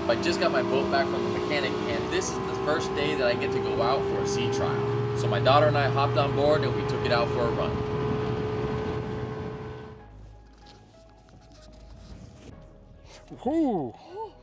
I just got my boat back from the mechanic, and this is the first day that I get to go out for a sea trial. So my daughter and I hopped on board and we took it out for a run. Whoo!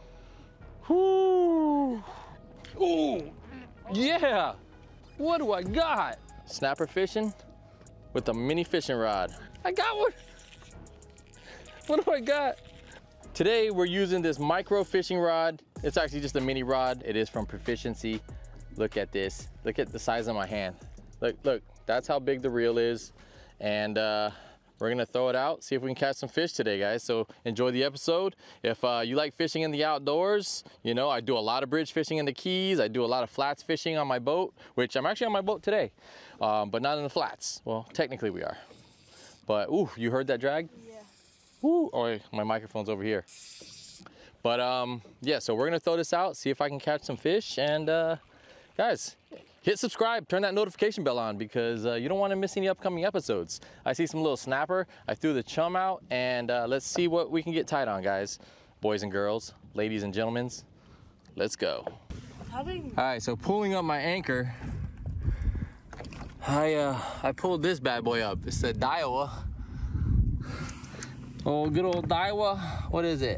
Whoo! Oh, yeah! What do I got? Snapper fishing with a mini fishing rod. I got one! What do I got? Today we're using this micro fishing rod. It's actually just a mini rod. It is from Proficiency. Look at this. Look at the size of my hand. Look, that's how big the reel is. And we're gonna throw it out, see if we can catch some fish today, guys. So enjoy the episode. If you like fishing in the outdoors, you know, I do a lot of bridge fishing in the Keys. I do a lot of flats fishing on my boat, which I'm actually on my boat today, but not in the flats. Well, technically we are. But, ooh, you heard that drag? Yeah. Ooh, oh, my microphone's over here. But yeah, so we're gonna throw this out, see if I can catch some fish, and guys, hit subscribe, turn that notification bell on, because you don't want to miss any upcoming episodes. I see some little snapper. I threw the chum out, and let's see what we can get tied on, guys. Boys and girls, ladies and gentlemen, let's go. All right, so pulling up my anchor, I pulled this bad boy up. It's a Daiwa. Oh, good old Daiwa. What is it?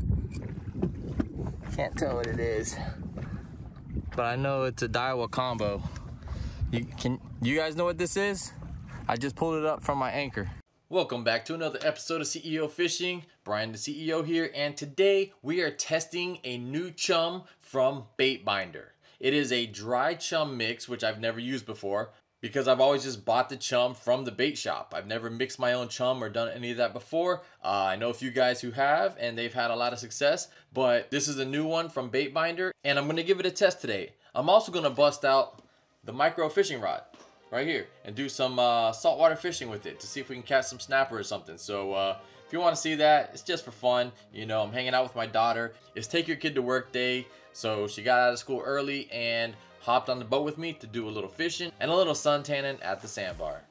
Can't tell what it is, but I know it's a Daiwa combo. You guys know what this is? I just pulled it up from my anchor. Welcome back to another episode of CEO Fishing. Brian the CEO here, and today we are testing a new chum from Bait Binder. It is a dry chum mix, which I've never used before, because I've always just bought the chum from the bait shop. I've never mixed my own chum or done any of that before. I know a few guys who have, and they've had a lot of success, but this is a new one from Bait Binder, and I'm gonna give it a test today. I'm also gonna bust out the micro fishing rod right here and do some saltwater fishing with it to see if we can catch some snapper or something. So if you wanna see that, it's just for fun. You know, I'm hanging out with my daughter. It's take your kid to work day, so she got out of school early and hopped on the boat with me to do a little fishing and a little sun tanning at the Sandbar.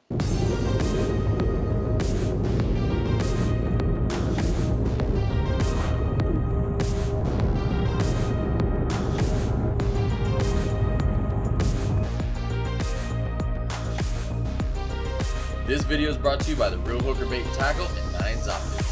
This video is brought to you by the Real Hooker Bait and Tackle and Nines Optics.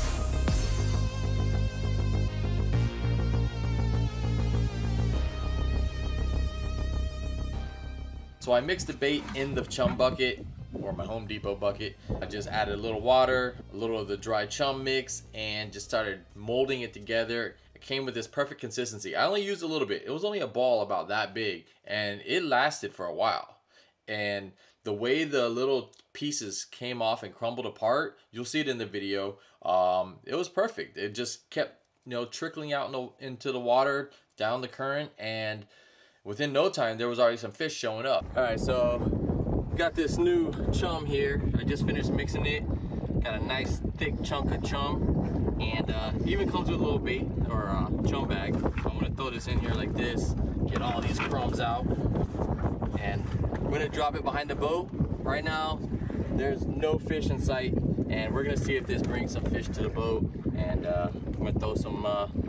So I mixed the bait in the chum bucket, or my Home Depot bucket. I just added a little water, a little of the dry chum mix, and just started molding it together. It came with this perfect consistency. I only used a little bit. It was only a ball about that big, and it lasted for a while. And the way the little pieces came off and crumbled apart, you'll see it in the video. It was perfect. It just kept, you know, trickling out into the water, down the current, and within no time, there was already some fish showing up. All right, so got this new chum here. I just finished mixing it. Got a nice thick chunk of chum, and even comes with a little bait or chum bag. So I'm gonna throw this in here like this, get all these crumbs out, and I'm gonna drop it behind the boat. Right now, there's no fish in sight, and we're gonna see if this brings some fish to the boat. And I'm gonna throw some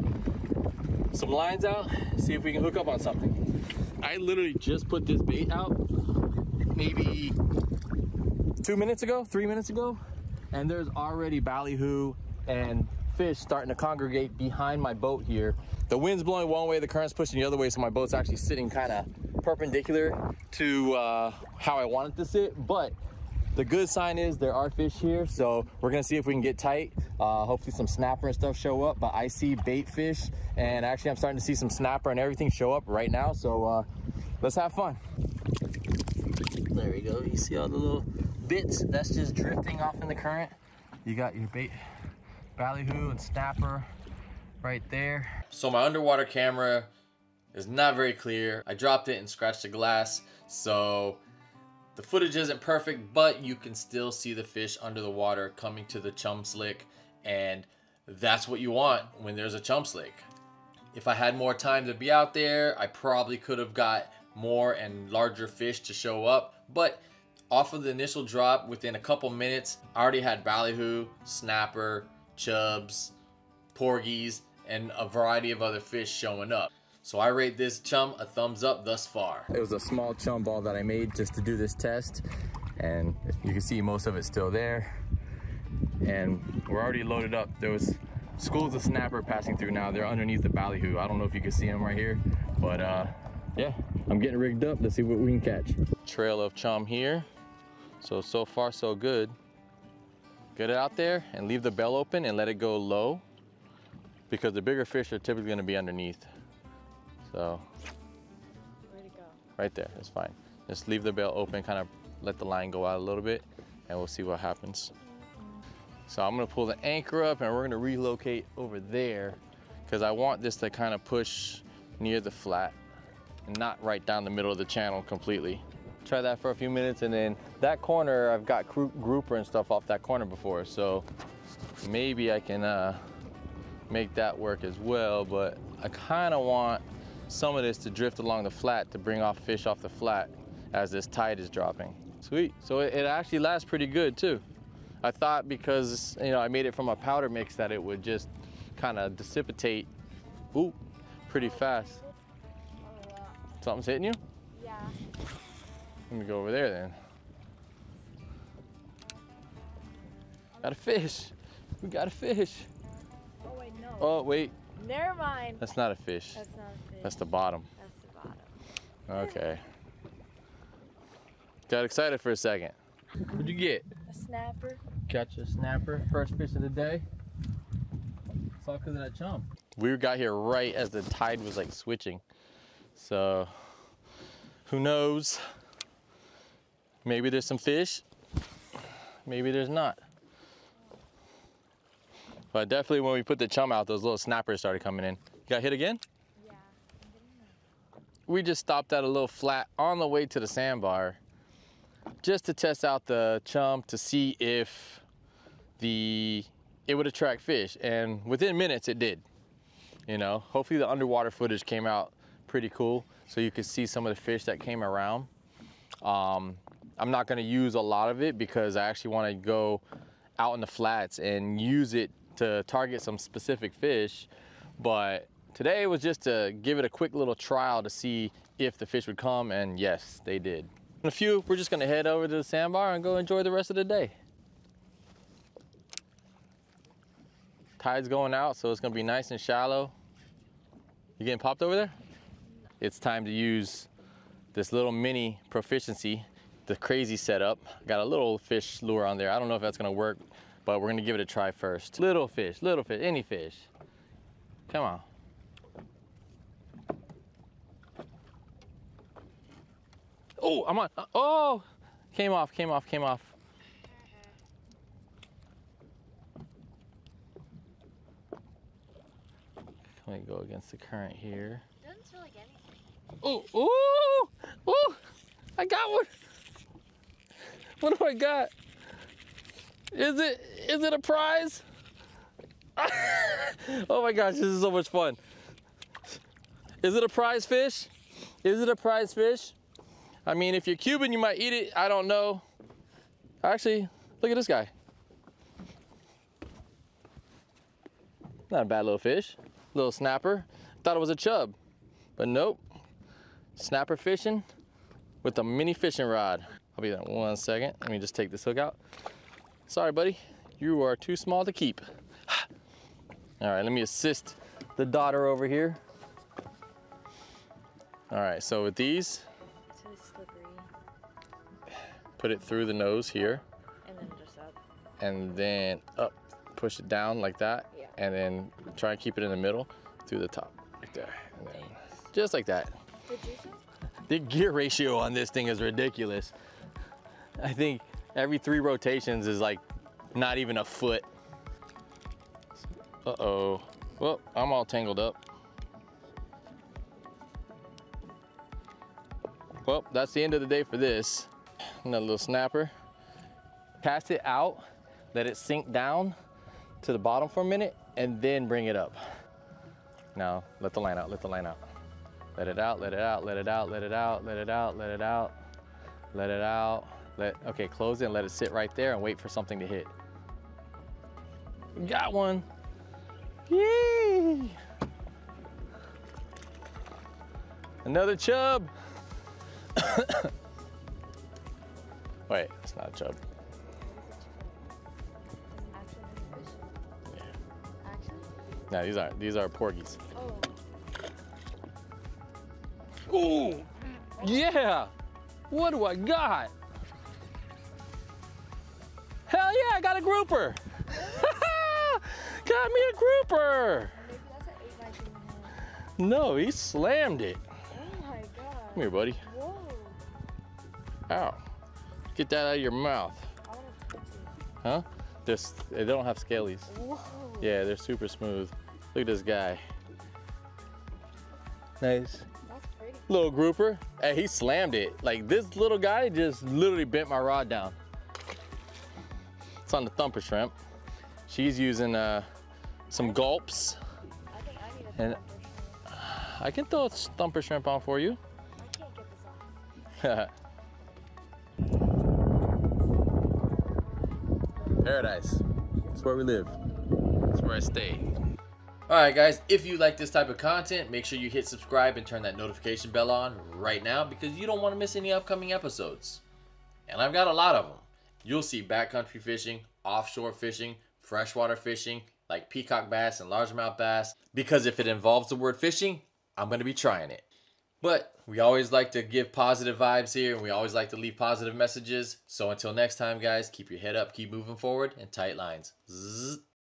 lines out, see if we can hook up on something. I literally just put this bait out maybe 3 minutes ago, and there's already ballyhoo and fish starting to congregate behind my boat here. The wind's blowing one way, the current's pushing the other way, so my boat's actually sitting kind of perpendicular to how I want it to sit. But the good sign is there are fish here, so we're gonna see if we can get tight. Hopefully some snapper and stuff show up, but I see bait fish, and actually I'm starting to see some snapper and everything show up right now, so let's have fun. There we go, you see all the little bits, that's just drifting off in the current. You got your bait, ballyhoo and snapper right there. So my underwater camera is not very clear. I dropped it and scratched the glass, so the footage isn't perfect, but you can still see the fish under the water coming to the chum slick, and that's what you want when there's a chum slick. If I had more time to be out there, I probably could have got more and larger fish to show up, but off of the initial drop, within a couple minutes, I already had ballyhoo, snapper, chubs, porgies, and a variety of other fish showing up. So I rate this chum a thumbs up thus far. It was a small chum ball that I made just to do this test, and you can see most of it's still there. And we're already loaded up. There was schools of snapper passing through now. They're underneath the ballyhoo. I don't know if you can see them right here, but yeah, I'm getting rigged up to see what we can catch. Trail of chum here. So far so good. Get it out there and leave the bell open and let it go low, because the bigger fish are typically gonna be underneath. So, where'd it go? Right there, it's fine. Just leave the bell open, kind of let the line go out a little bit, and we'll see what happens. So I'm gonna pull the anchor up and we're gonna relocate over there, because I want this to kind of push near the flat and not right down the middle of the channel completely. Try that for a few minutes, and then that corner, I've got grouper and stuff off that corner before, so maybe I can make that work as well, but I kind of want some of this to drift along the flat to bring off fish off the flat as this tide is dropping. Sweet, so it actually lasts pretty good too. I thought because, you know, I made it from a powder mix that it would just kind of dissipate pretty fast. Something's hitting you? Yeah. Let me go over there then. Got a fish. We got a fish. Oh wait, no. Oh wait. Never mind. That's not a fish. That's not a fish. That's the bottom. That's the bottom. Okay. Got excited for a second. What'd you get? A snapper. Catch a snapper. First fish of the day. It's all because of that chum. We got here right as the tide was like switching. So who knows? Maybe there's some fish. Maybe there's not. But definitely when we put the chum out, those little snappers started coming in. You got hit again? Yeah. We just stopped at a little flat on the way to the Sandbar just to test out the chum to see if it would attract fish. And within minutes it did. You know, hopefully the underwater footage came out pretty cool so you could see some of the fish that came around. I'm not gonna use a lot of it because I actually wanna go out in the flats and use it to target some specific fish, but today was just to give it a quick little trial to see if the fish would come, and yes, they did. In a few, we're just gonna head over to the Sandbar and go enjoy the rest of the day. Tide's going out, so it's gonna be nice and shallow. You getting popped over there? It's time to use this little mini proficiency, the crazy setup. Got a little fish lure on there. I don't know if that's gonna work, but we're gonna give it a try first. Little fish, any fish. Come on. Oh, I'm on, oh! Came off. Let me go against the current here. Doesn't smell like anything. Oh, oh, oh! I got one. What do I got? Is it a prize? Oh my gosh, this is so much fun. Is it a prize fish? Is it a prize fish? I mean, if you're Cuban, you might eat it. I don't know. Actually, look at this guy. Not a bad little fish. Little snapper. Thought it was a chub, but nope. Snapper fishing with a mini fishing rod. I'll be there in 1 second. Let me just take this hook out. Sorry, buddy. You are too small to keep. All right, let me assist the daughter over here. All right, so with these, It's really slippery. put it through the nose here. And then just up. And then up. Push it down like that. Yeah. And then try and keep it in the middle through the top, like there. And then just like that. The juices? The gear ratio on this thing is ridiculous. I think every 3 rotations is like not even a foot. Uh-oh. Well, I'm all tangled up. Well, that's the end of the day for this. Another little snapper. Cast it out, let it sink down to the bottom for a minute, and then bring it up. Now, let the line out, let the line out. Let it out, let it out, let it out, let it out, let it out, let it out, let it out. Okay, close it and let it sit right there and wait for something to hit. Got one. Yay! Another chub. Wait, it's not a chub. Yeah. No, these are porgies. Oh. Ooh, yeah. What do I got? Hell yeah, I got a grouper. Got me a grouper. Maybe that's an 8x2.5. No, he slammed it. Oh my god. Come here, buddy. Whoa. Ow. Get that out of your mouth. I want to touch it. Huh? They don't have scalies. Whoa. Yeah, they're super smooth. Look at this guy. Nice. That's pretty. Little grouper. Hey, he slammed it. Like, this little guy just literally bent my rod down. It's on the thumper shrimp. She's using some gulps. I think I need a And- thumper shrimp. I can throw a thumper shrimp on for you. I can't get this off. Paradise. That's where we live. That's where I stay. Alright guys, if you like this type of content, make sure you hit subscribe and turn that notification bell on right now because you don't want to miss any upcoming episodes. And I've got a lot of them. You'll see backcountry fishing, offshore fishing, freshwater fishing, like peacock bass and largemouth bass. Because if it involves the word fishing, I'm going to be trying it. But we always like to give positive vibes here, and we always like to leave positive messages. So until next time, guys, keep your head up, keep moving forward, and tight lines. Zzz.